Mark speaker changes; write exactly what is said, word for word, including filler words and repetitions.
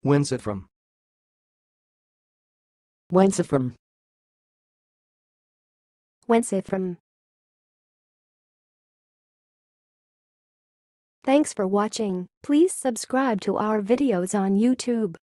Speaker 1: Whence it from?
Speaker 2: whencefrom,
Speaker 3: whencefrom. Thanks for watching. Please subscribe to our videos on YouTube.